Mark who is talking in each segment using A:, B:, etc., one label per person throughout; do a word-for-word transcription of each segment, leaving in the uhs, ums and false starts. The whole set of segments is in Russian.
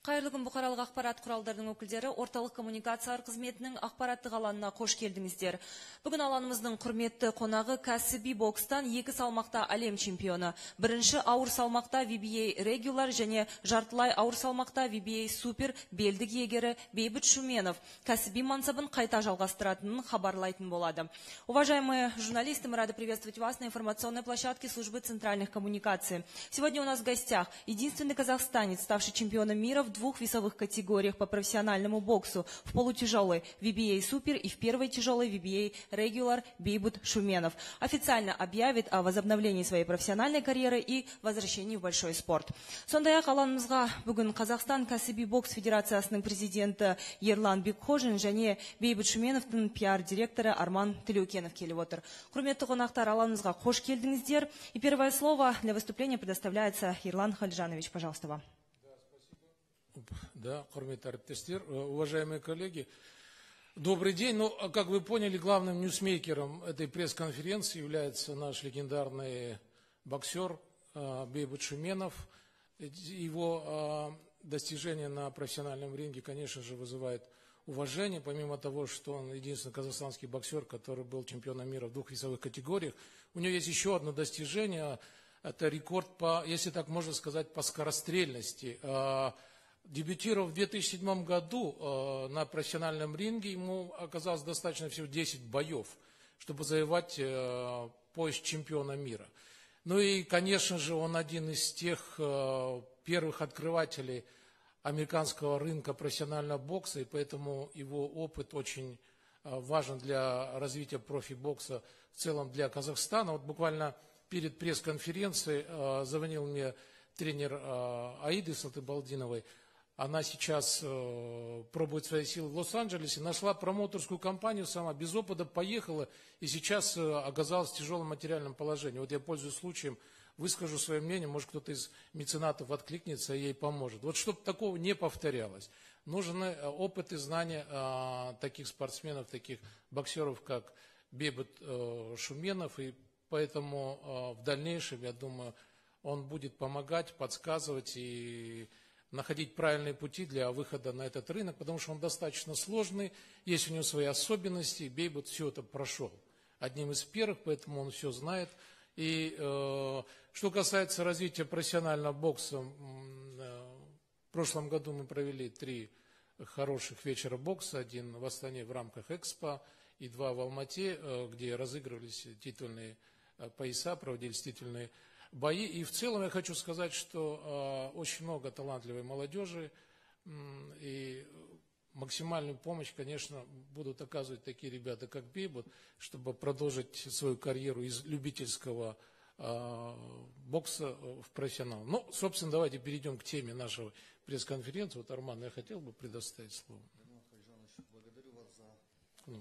A: Қайырлы күн, бұқаралық ақпарат құралдарының өкілдері, орталық коммуникациялар қызметінің ақпараттық алаңына қош келдіңіздер. Бүгін алаңымыздың құрметті қонағы кәсіби бокстан екі салмақта әлем чемпионы. Бірінші ауыр салмақта ви би эй регуляр және жартылай ауыр салмақта ви би эй супер белдік иегері Бейбіт Шуменов кәсіби мансабын қайта жалғастыратынын хабарлайтын болады. Уважаемые журналисты, мы рады приветствовать вас на информационной площадке службы центральных коммуникаций. Сегодня у нас в гостях единственный казахстанец, ставший чемпионом мира в двух весовых категориях по профессиональному боксу, в полутяжелой ви би эй супер и в первой тяжелой ви би эй регуляр Бейбіт Шуменов. Официально объявит о возобновлении своей профессиональной карьеры и возвращении в большой спорт. Сондай-ақ алаңымызға бүгін Қазақстан кәсіби бокс федерациясының президенті Ерлан Бекхожин және Бейбіт Шуменовтың пиар директоры Арман Тілеукенов келіп отыр. Құрметті қонақтар, алаңымызға қош келдіңіздер. И первое слово для выступления предоставляется Ерлан Халижанович. Пожалуйста, вам.
B: Да, құрметті әріптестер, уважаемые коллеги, добрый день. Ну, как вы поняли, главным ньюсмейкером этой пресс-конференции является наш легендарный боксер Бейбіт Шуменов. Его достижения на профессиональном ринге, конечно же, вызывают уважение, помимо того, что он единственный казахстанский боксер, который был чемпионом мира в двух весовых категориях. У него есть еще одно достижение, это рекорд по, если так можно сказать, по скорострельности. Дебютировав в две тысячи седьмом году э, на профессиональном ринге, ему оказалось достаточно всего десять боев, чтобы завоевать э, пояс чемпиона мира. Ну и, конечно же, он один из тех э, первых открывателей американского рынка профессионального бокса, и поэтому его опыт очень э, важен для развития профи-бокса в целом для Казахстана. Вот буквально перед пресс-конференцией э, звонил мне тренер э, Аиды Сатыбалдиновой. Она сейчас э, пробует свои силы в Лос-Анджелесе, нашла промоутерскую компанию сама, без опыта поехала и сейчас э, оказалась в тяжелом материальном положении. Вот я, пользуясь случаем, выскажу свое мнение, может кто-то из меценатов откликнется и ей поможет. Вот чтобы такого не повторялось, нужны опыт и знания э, таких спортсменов, таких боксеров, как Бейбіт э, Шуменов, и поэтому э, в дальнейшем, я думаю, он будет помогать, подсказывать и находить правильные пути для выхода на этот рынок, потому что он достаточно сложный, есть у него свои особенности, Бейбіт все это прошел. Одним из первых, поэтому он все знает. И э, что касается развития профессионального бокса, э, в прошлом году мы провели три хороших вечера бокса, один в Астане в рамках Экспо и два в Алмате, э, где разыгрывались титульные э, пояса, проводились титульные бои. И в целом я хочу сказать, что э, очень много талантливой молодежи э, и максимальную помощь, конечно, будут оказывать такие ребята, как Бейбіт, чтобы продолжить свою карьеру из любительского э, бокса в профессионал. Ну, собственно, давайте перейдем к теме нашего пресс-конференции. Вот, Арман, я хотел бы предоставить слово.
C: Благодарю вас за...
B: Ну,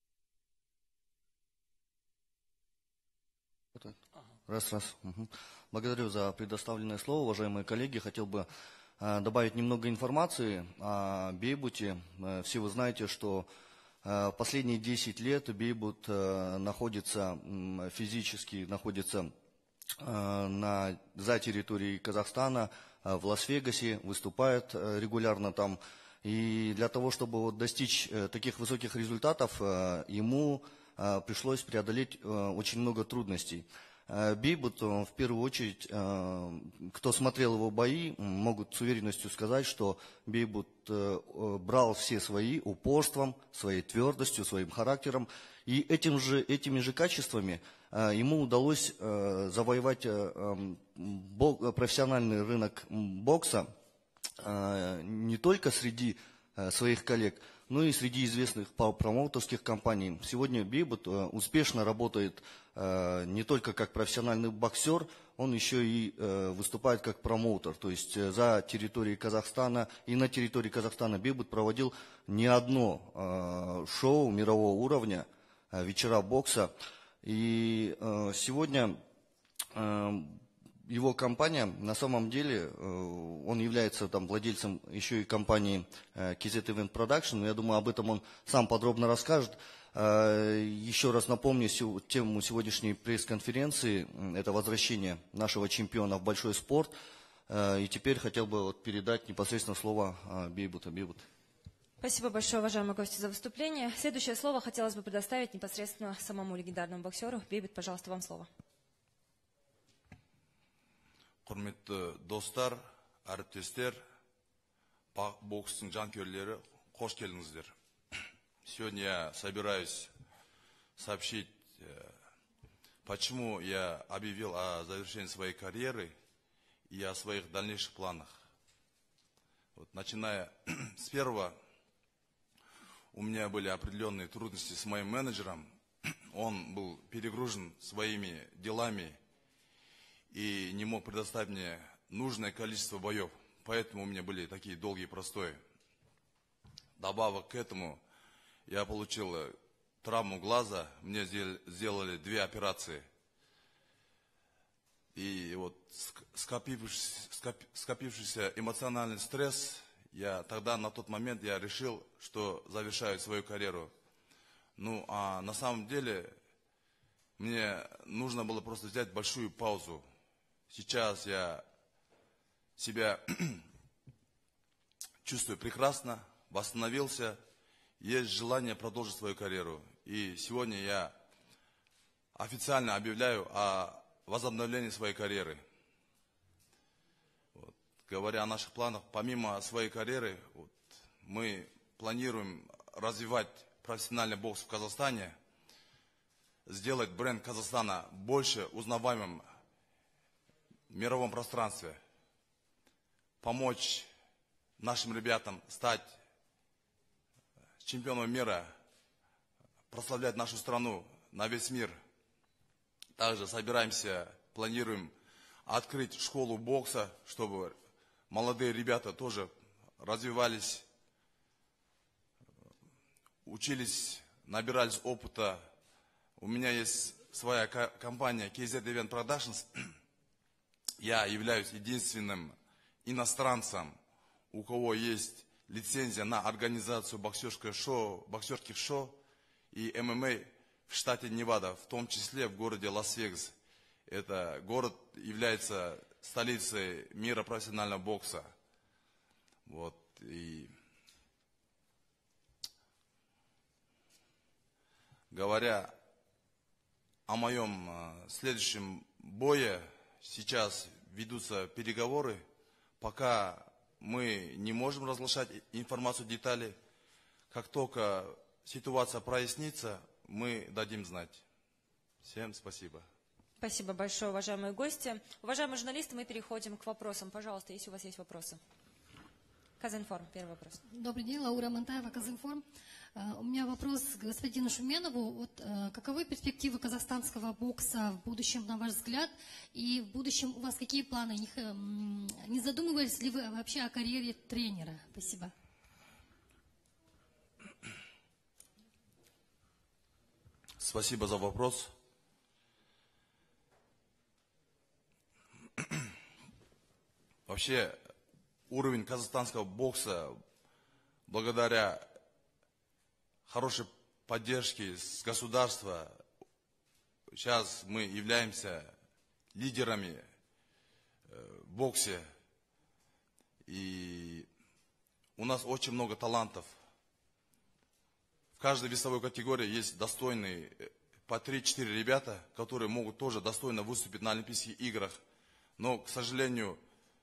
C: Раз, раз. Угу. Благодарю за предоставленное слово, уважаемые коллеги. Хотел бы э, добавить немного информации о Бейбіте. Э, все вы знаете, что э, последние десять лет Бейбіт э, находится э, физически находится э, на, за территорией Казахстана, э, в Лас-Вегасе, выступает э, регулярно там. И для того, чтобы вот, достичь э, таких высоких результатов, э, ему э, пришлось преодолеть э, очень много трудностей. Бейбіт, в первую очередь, кто смотрел его бои, могут с уверенностью сказать, что Бейбіт брал все свои упорством, своей твердостью, своим характером. И этим же, этими же качествами ему удалось завоевать профессиональный рынок бокса не только среди своих коллег, но и среди известных промоутерских компаний. Сегодня Бейбіт успешно работает не только как профессиональный боксер, он еще и выступает как промоутер. То есть за территорией Казахстана и на территории Казахстана Бейбіт проводил не одно шоу мирового уровня, вечера бокса. И сегодня его компания, на самом деле, он является там владельцем еще и компании кей зет Event Production. Я думаю, об этом он сам подробно расскажет. Еще раз напомню тему сегодняшней пресс-конференции. Это возвращение нашего чемпиона в большой спорт. И теперь хотел бы вот передать непосредственно слово Бейбуту. Бейбут.
A: Спасибо большое, уважаемые гости, за выступление. Следующее слово хотелось бы предоставить непосредственно самому легендарному боксеру. Бейбут, пожалуйста, вам слово.
D: Құрметті достар, әріптестер, бокстың жанкүйерлері, қош келдіңіздер. Сегодня я собираюсь сообщить, почему я объявил о завершении своей карьеры и о своих дальнейших планах. Вот, начиная с первого, у меня были определенные трудности с моим менеджером. Он был перегружен своими делами и не мог предоставить мне нужное количество боев. Поэтому у меня были такие долгие простои. Добавок к этому, я получил травму глаза, мне сделали две операции. И вот скопившийся, скопившийся эмоциональный стресс, я тогда на тот момент я решил, что завершаю свою карьеру. Ну, а на самом деле мне нужно было просто взять большую паузу. Сейчас я себя чувствую прекрасно, восстановился, есть желание продолжить свою карьеру. И сегодня я официально объявляю о возобновлении своей карьеры. Вот. Говоря о наших планах, помимо своей карьеры, вот, мы планируем развивать профессиональный бокс в Казахстане, сделать бренд Казахстана больше узнаваемым в мировом пространстве, помочь нашим ребятам стать чемпионом мира, прославлять нашу страну на весь мир. Также собираемся, планируем открыть школу бокса, чтобы молодые ребята тоже развивались, учились, набирались опыта. У меня есть своя компания кей зет Event Productions. Я являюсь единственным иностранцем, у кого есть лицензия на организацию боксерских шоу, боксерских шоу и эм эм а в штате Невада, в том числе в городе Лас-Вегас. Это город является столицей мира профессионального бокса. Вот, и говоря о моем следующем бое, сейчас ведутся переговоры, пока мы не можем разглашать информацию, детали. Как только ситуация прояснится, мы дадим знать. Всем спасибо.
A: Спасибо большое, уважаемые гости. Уважаемые журналисты, мы переходим к вопросам. Пожалуйста, если у вас есть вопросы. Казинформ, первый вопрос.
E: Добрый день, Лаура Монтаева, Казинформ. У меня вопрос к господину Шуменову. Вот, каковы перспективы казахстанского бокса в будущем, на ваш взгляд? И в будущем у вас какие планы? Не задумывались ли вы вообще о карьере тренера? Спасибо.
D: Спасибо за вопрос. Вообще, уровень казахстанского бокса, благодаря хорошей поддержке с государства, сейчас мы являемся лидерами в боксе. И у нас очень много талантов. В каждой весовой категории есть достойные по три-четыре ребята, которые могут тоже достойно выступить на Олимпийских играх. Но, к сожалению,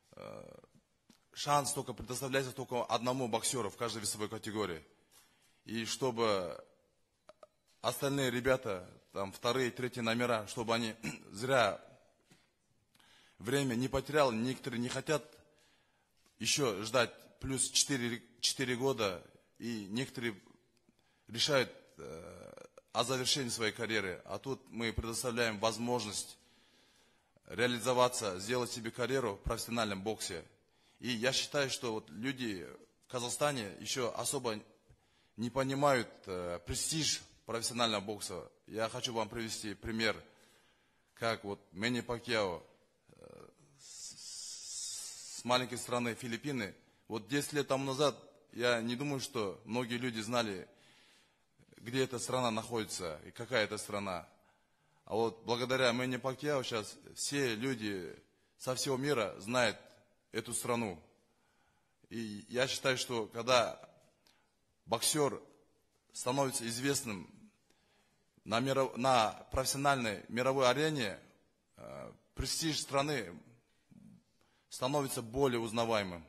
D: шанс только предоставляется только одному боксеру в каждой весовой категории. И чтобы остальные ребята, там вторые, третьи номера, чтобы они зря время не потеряли, некоторые не хотят еще ждать плюс четыре года, и некоторые решают э, о завершении своей карьеры. А тут мы предоставляем возможность реализоваться, сделать себе карьеру в профессиональном боксе. И я считаю, что вот люди в Казахстане еще особо не понимают э, престиж профессионального бокса. Я хочу вам привести пример, как вот Мэнни Пакьяо э, с, с маленькой страны Филиппины. Вот десять лет тому назад я не думаю, что многие люди знали, где эта страна находится и какая это страна. А вот благодаря Мэнни Пакьяо сейчас все люди со всего мира знают эту страну. И я считаю, что когда боксер становится известным на, миров... на профессиональной мировой арене, э, престиж страны становится более узнаваемым.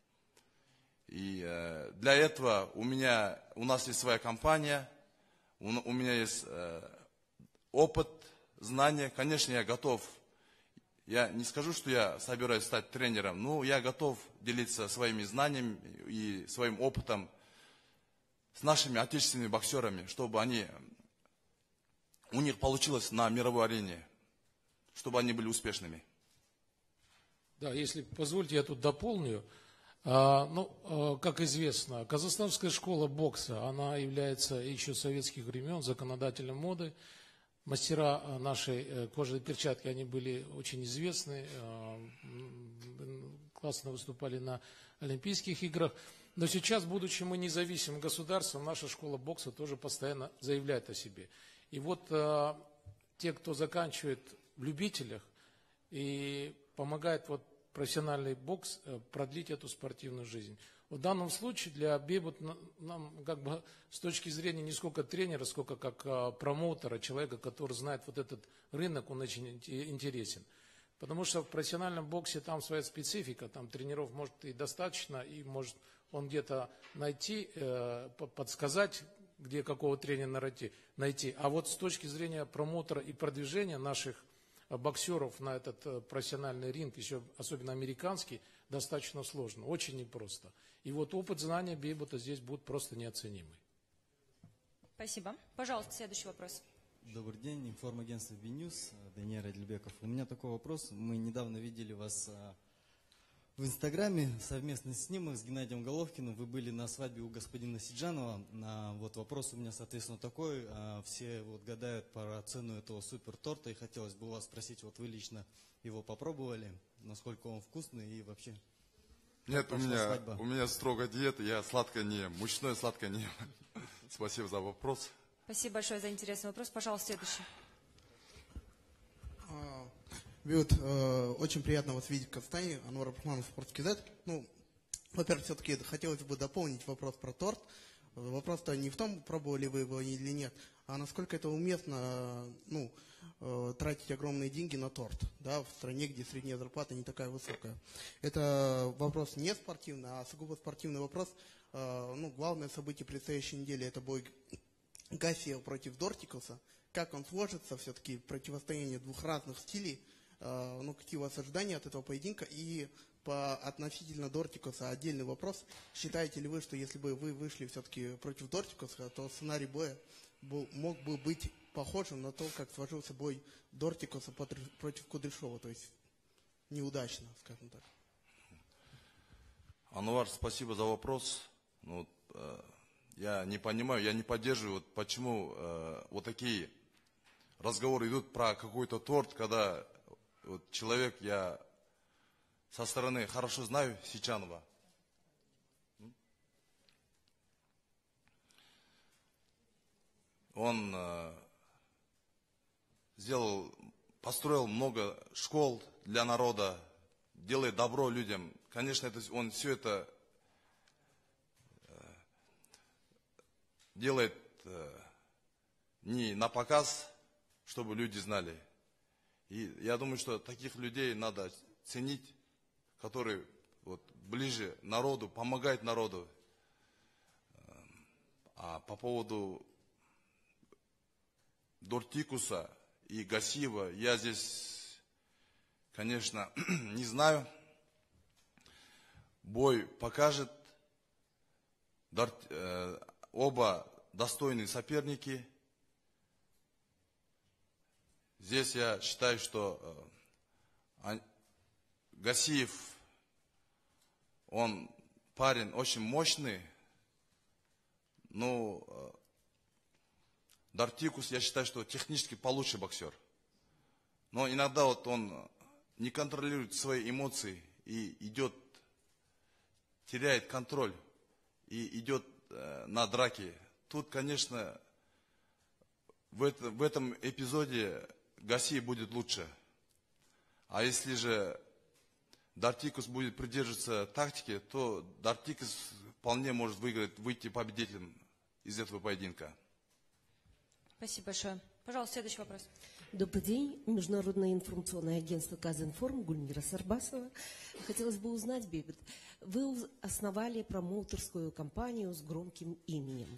D: И э, для этого у меня, у нас есть своя компания, у, у меня есть э, опыт, знания. Конечно, я готов. Я не скажу, что я собираюсь стать тренером, но я готов делиться своими знаниями и своим опытом с нашими отечественными боксерами, чтобы они, у них получилось на мировой арене, чтобы они были успешными.
B: Да, если позвольте, я тут дополню. А, ну, а, как известно, Казахстанская школа бокса, она является еще с советских времен законодателем моды. Мастера нашей кожаной перчатки, они были очень известны, классно выступали на Олимпийских играх. Но сейчас, будучи мы независимым государством, наша школа бокса тоже постоянно заявляет о себе. И вот те, кто заканчивает в любителях и помогает вот профессиональный бокс продлить эту спортивную жизнь. В данном случае для Бейбут нам как бы с точки зрения не сколько тренера, сколько как а, промоутера, человека, который знает вот этот рынок, он очень интересен. Потому что в профессиональном боксе там своя специфика, там тренеров может и достаточно, и может он где-то найти, э, подсказать, где какого тренера найти, найти. А вот с точки зрения промоутера и продвижения наших боксеров на этот профессиональный ринг, еще особенно американский, достаточно сложно, очень непросто. И вот опыт знания Бейбута здесь будет просто неоценимый.
A: Спасибо. Пожалуйста, следующий вопрос.
F: Добрый день, информагентство ВИНьюз, Даниэль Адильбеков. У меня такой вопрос. Мы недавно видели вас в Инстаграме, совместный снимок с Геннадием Головкиным. Вы были на свадьбе у господина Сиджанова. Вот вопрос у меня, соответственно, такой. Все вот гадают про цену этого супер торта, и хотелось бы у вас спросить, вот вы лично его попробовали, насколько он вкусный и вообще...
D: Нет, у меня, у меня строгая диета, я сладкое не ем, мучное сладкое не ем. Спасибо за вопрос.
A: Спасибо большое за интересный вопрос. Пожалуйста, следующий.
G: Бейбут, очень приятно вас видеть в Казахстане. Анвар Абрахманов, Спортскизет. Ну, во-первых, все-таки хотелось бы дополнить вопрос про торт. Вопрос-то не в том, пробовали вы его или нет, а насколько это уместно, ну, тратить огромные деньги на торт, да, в стране, где средняя зарплата не такая высокая. Это вопрос не спортивный, а сугубо спортивный вопрос. Ну, главное событие предстоящей недели — это бой Гассиева против Дортикуса. Как он сложится, все-таки противостояние двух разных стилей. Ну, какие у вас ожидания от этого поединка? И по относительно Дортикуса отдельный вопрос. Считаете ли вы, что если бы вы вышли все-таки против Дортикуса, то сценарий боя был, мог бы быть похожим на то, как сложился бой Дортикуса против Кудряшова, то есть неудачно, скажем так?
D: Анвар, спасибо за вопрос. Ну, э, я не понимаю, я не поддерживаю, вот почему э, вот такие разговоры идут про какой-то торт, когда вот человек, я со стороны хорошо знаю Сичанова. Он э, сделал, построил много школ для народа, делает добро людям. Конечно, это, он все это э, делает э, не на показ, чтобы люди знали. И я думаю, что таких людей надо ценить, которые вот, ближе народу, помогают народу. А по поводу Дортикуса и Гассиева я здесь, конечно, не знаю. Бой покажет. Оба достойные соперники. Здесь я считаю, что Гассиев, он парень очень мощный, но Дортикус, я считаю, что технически получше боксер. Но иногда вот он не контролирует свои эмоции и идет, теряет контроль и идет э, на драки. Тут, конечно, в, это, в этом эпизоде Гассиев будет лучше. А если же Дартикус будет придерживаться тактики, то Дартикус вполне может выиграть, выйти победителем из этого поединка.
A: Спасибо большое. Пожалуйста, следующий вопрос.
H: Добрый день. Международное информационное агентство «Казинформ», Гульмира Сарбасова. Хотелось бы узнать, Бейбут, вы основали промоутерскую компанию с громким именем.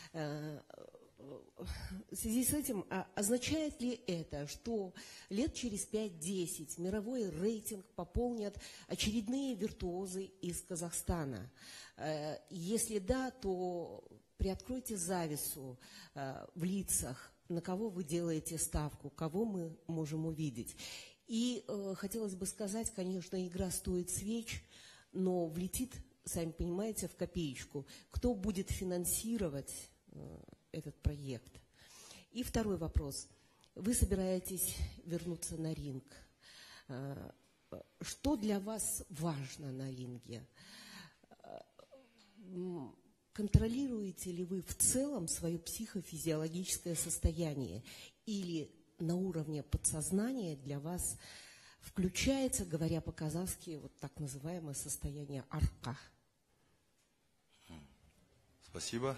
H: В связи с этим, означает ли это, что лет через пять-десять мировой рейтинг пополнят очередные виртуозы из Казахстана? Если да, то приоткройте завесу в лицах, на кого вы делаете ставку, кого мы можем увидеть. И э, хотелось бы сказать, конечно, игра стоит свеч, но влетит, сами понимаете, в копеечку. Кто будет финансировать э, этот проект? И второй вопрос. Вы собираетесь вернуться на ринг. Э, что для вас важно на ринге? Контролируете ли вы в целом свое психофизиологическое состояние? Или на уровне подсознания для вас включается, говоря по-казахски, вот так называемое состояние арка?
D: Спасибо.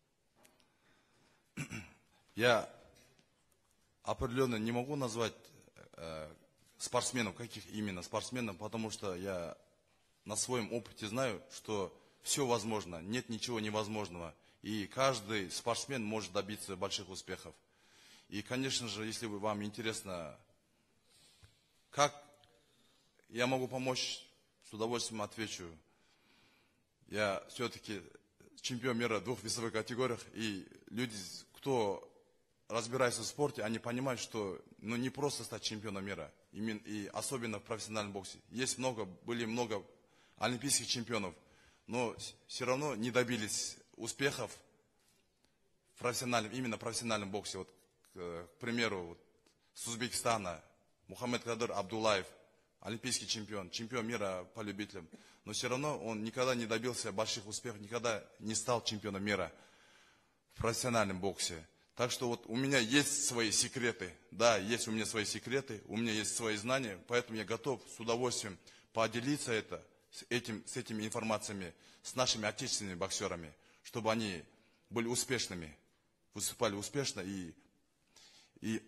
D: Я определенно не могу назвать э, спортсменов, каких именно спортсменов, потому что я на своем опыте знаю, что все возможно, нет ничего невозможного. И каждый спортсмен может добиться больших успехов. И, конечно же, если вам интересно, как я могу помочь, с удовольствием отвечу. Я все-таки чемпион мира в двух весовых категориях. И люди, кто разбирается в спорте, они понимают, что ну, не просто стать чемпионом мира. И особенно в профессиональном боксе. Есть много, были много олимпийских чемпионов. Но все равно не добились успехов в профессиональном, именно в профессиональном боксе. Вот, к, к примеру, вот, с Узбекистана Мухаммед Кадыр Абдуллаев, олимпийский чемпион, чемпион мира по любителям. Но все равно он никогда не добился больших успехов, никогда не стал чемпионом мира в профессиональном боксе. Так что вот у меня есть свои секреты. Да, есть у меня свои секреты, у меня есть свои знания, поэтому я готов с удовольствием поделиться это. С, этим, с этими информациями, с нашими отечественными боксерами, чтобы они были успешными, выступали успешно и, и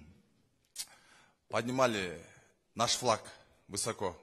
D: поднимали наш флаг высоко.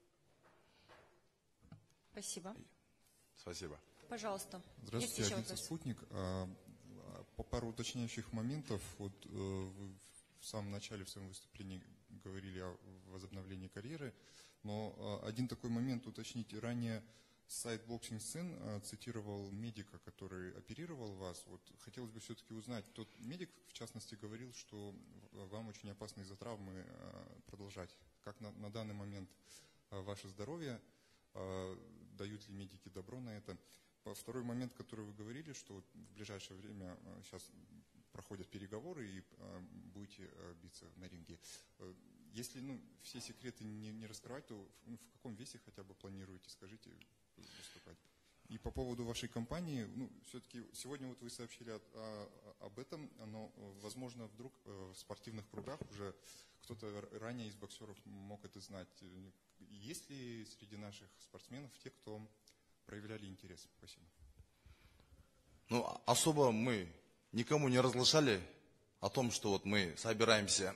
A: Спасибо.
D: Спасибо.
A: Пожалуйста.
I: Здравствуйте, агентство «Спутник». По пару уточняющих моментов. Вот вы в самом начале в своем выступлении говорили о возобновлении карьеры. Но один такой момент уточните. Ранее сайт Boxing Scene цитировал медика, который оперировал вас. Вот хотелось бы все-таки узнать, тот медик, в частности, говорил, что вам очень опасно из-за травмы продолжать. Как на, на данный момент ваше здоровье? Дают ли медики добро на это? Второй момент, который вы говорили, что вот в ближайшее время сейчас проходят переговоры и будете биться на ринге. Если ну, все секреты не, не раскрывать, то в, в каком весе хотя бы планируете, скажите, выступать? И по поводу вашей компании, ну, все-таки сегодня вот вы сообщили о, о, об этом, но, возможно, вдруг в спортивных кругах уже кто-то ранее из боксеров мог это знать. Есть ли среди наших спортсменов те, кто проявляли интерес? Спасибо.
D: Ну, особо мы никому не разглашали о том, что вот мы собираемся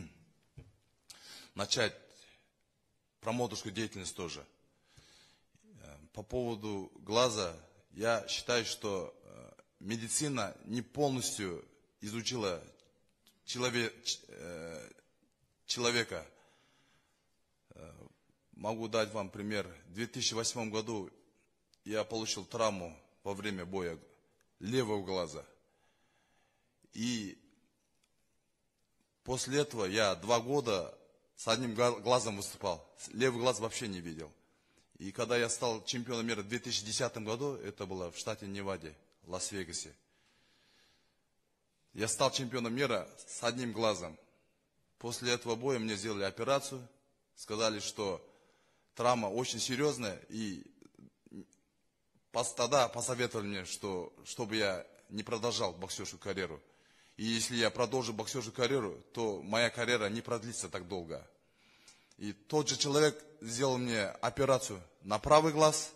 D: начать промоутерскую деятельность тоже. По поводу глаза, я считаю, что медицина не полностью изучила человек, человека. Могу дать вам пример. В две тысячи восьмом году я получил травму во время боя левого глаза. И после этого я два года с одним глазом выступал. Левый глаз вообще не видел. И когда я стал чемпионом мира в две тысячи десятом году, это было в штате Неваде, Лас-Вегасе. Я стал чемпионом мира с одним глазом. После этого боя мне сделали операцию. Сказали, что травма очень серьезная. И тогда посоветовали мне, что, чтобы я не продолжал боксерскую карьеру. И если я продолжу боксерскую карьеру, то моя карьера не продлится так долго. И тот же человек сделал мне операцию на правый глаз.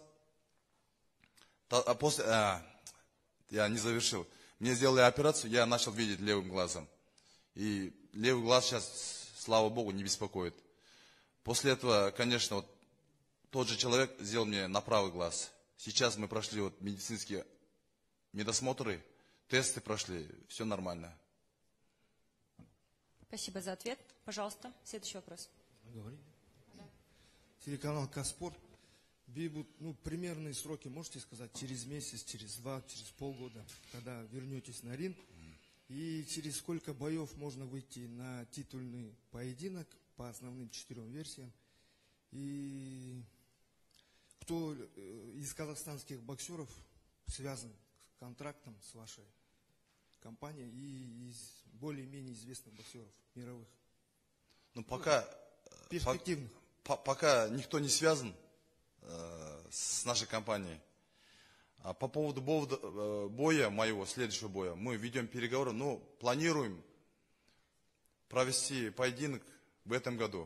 D: А после, а, я не завершил. Мне сделали операцию, я начал видеть левым глазом. И левый глаз сейчас, слава Богу, не беспокоит. После этого, конечно, вот, тот же человек сделал мне на правый глаз. Сейчас мы прошли вот, медицинские медосмотры, тесты прошли, все нормально.
A: Спасибо за ответ. Пожалуйста, следующий вопрос.
J: Говори. Телеканал Каспорт. Бейбут, ну, примерные сроки можете сказать? Через месяц, через два, через полгода, когда вернетесь на ринг? И через сколько боев можно выйти на титульный поединок по основным четырем версиям? И кто из казахстанских боксеров связан с контрактом с вашей компанией и из более-менее известных боксеров мировых?
D: Ну, пока,
J: перспективных.
D: По, пока никто не связан э, с нашей компанией. А по поводу боя, боя моего, следующего боя, мы ведем переговоры, но планируем провести поединок в этом году.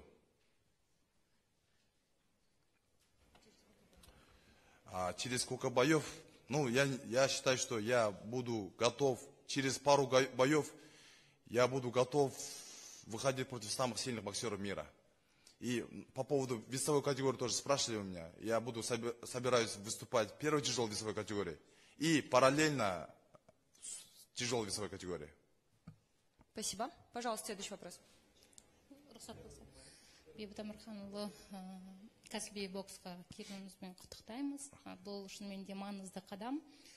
D: А через сколько боев, ну, я, я считаю, что я буду готов, через пару боев, я буду готов выходить против самых сильных боксеров мира. И по поводу весовой категории тоже спрашивали у меня. Я буду собираюсь выступать в первой тяжелой весовой категории и параллельно с тяжелой весовой категории.
A: Спасибо. Пожалуйста, следующий вопрос.
K: Бейбут Амарханұлы, кәсіби боксқа келуіңізбен құттықтаймыз. Бұл шынымен де маңызды қадам.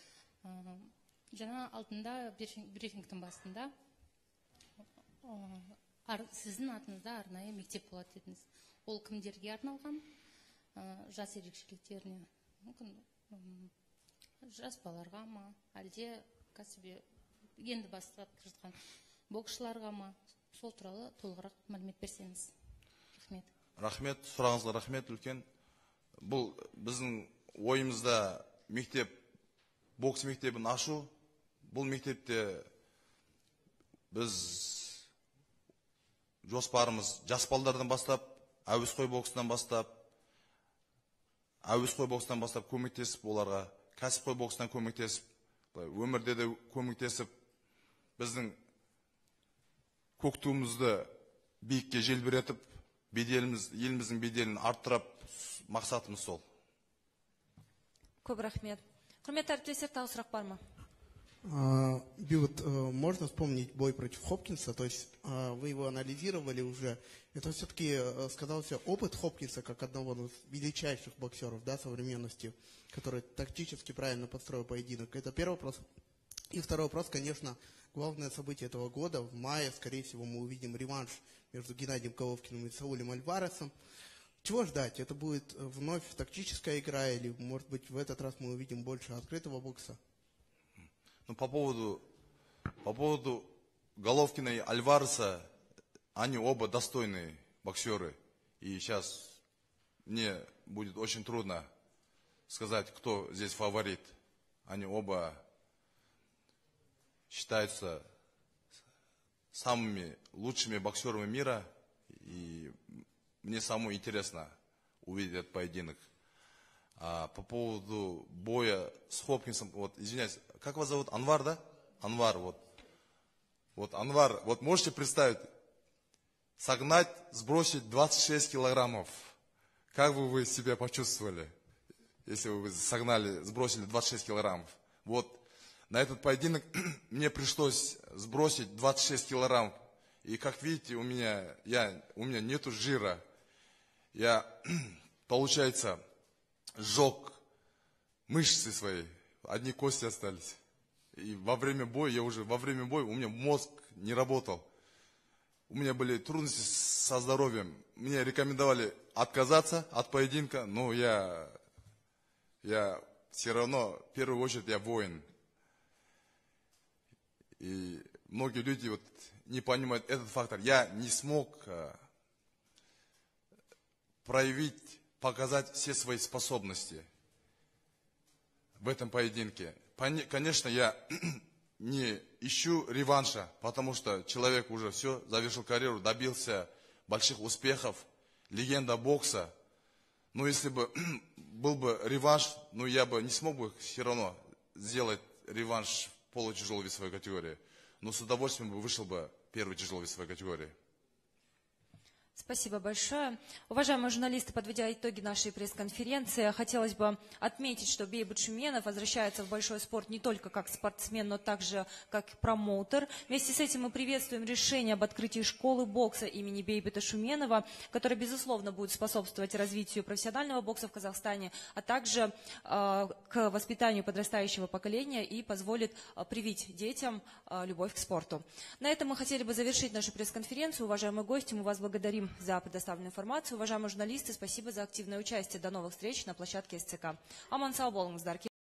K: Жаңа алдында брифингтің басында сіздің атыңызда арнайы мектеп болады дедіңіз. Ол кімдерге арналған? Жас ерекшеліктеріне? Жас балаларға ма? Әлде кәсіби енді бастап жатқан боксшыларға ма? Сол туралы толығырақ мәлімет берсеңіз. Рахмет.
D: Рахмет, сұрағыңызға рахмет үлкен. Бұл біздің ойымызда мектеп, бокс мектебін ашу. Бұл мектепте біз жоспарымыз жас балалардан бастап, әуесқой боксынан бастап, әуесқой боксынан бастап көмектесіп, оларға кәсіпқой боксынан көмектесіп, өмірде де көмектесіп, біздің көк туымызды биікке желбіретіп, беделіміз, еліміздің беделін арттырып, мақсатымыз сол.
A: Көп рахмет. Құрметті әріптестер, тағы сұрақ бар ма?
G: Бейбут, можно вспомнить бой против Хопкинса, то есть вы его анализировали уже. Это все-таки сказался опыт Хопкинса как одного из величайших боксеров, да, современности, который тактически правильно построил поединок. Это первый вопрос. И второй вопрос, конечно, главное событие этого года. В мае, скорее всего, мы увидим реванш между Геннадием Головкиным и Саулем Альваресом. Чего ждать? Это будет вновь тактическая игра или, может быть, в этот раз мы увидим больше открытого бокса?
D: Ну, по поводу, по поводу Головкина и Альвареса, они оба достойные боксеры. И сейчас мне будет очень трудно сказать, кто здесь фаворит. Они оба считаются самыми лучшими боксерами мира. И мне самому интересно увидеть этот поединок. А по поводу боя с Хопкинсом, вот, извиняюсь, как вас зовут? Анвар, да? Анвар, вот. Вот, Анвар, вот можете представить, согнать, сбросить двадцать шесть килограммов. Как бы вы себя почувствовали, если бы вы согнали, сбросили двадцать шесть килограммов? Вот, на этот поединок мне пришлось сбросить двадцать шесть килограммов. И как видите, у меня, я, у меня нету жира. Я, получается, сжег мышцы свои, одни кости остались. И во время боя, я уже во время боя, у меня мозг не работал. У меня были трудности со здоровьем. Мне рекомендовали отказаться от поединка, но я, я все равно, в первую очередь, я воин. И многие люди вот не понимают этот фактор. Я не смог проявить, показать все свои способности в этом поединке. Конечно, я не ищу реванша, потому что человек уже все, завершил карьеру, добился больших успехов. легенда бокса. Но если бы был бы реванш, ну я бы не смог бы все равно сделать реванш в полутяжелой весовой категории. Но с удовольствием бы вышел бы первой тяжелой весовой категории.
A: Спасибо большое. Уважаемые журналисты, подводя итоги нашей пресс-конференции, хотелось бы отметить, что Бейбут Шуменов возвращается в большой спорт не только как спортсмен, но также как промоутер. Вместе с этим мы приветствуем решение об открытии школы бокса имени Бейбута Шуменова, которая, безусловно, будет способствовать развитию профессионального бокса в Казахстане, а также э, к воспитанию подрастающего поколения и позволит э, привить детям э, любовь к спорту. На этом мы хотели бы завершить нашу пресс-конференцию. Уважаемые гости, мы вас благодарим за предоставленную информацию. Уважаемые журналисты, спасибо за активное участие. До новых встреч на площадке СЦК. Аман сау болыңыздар.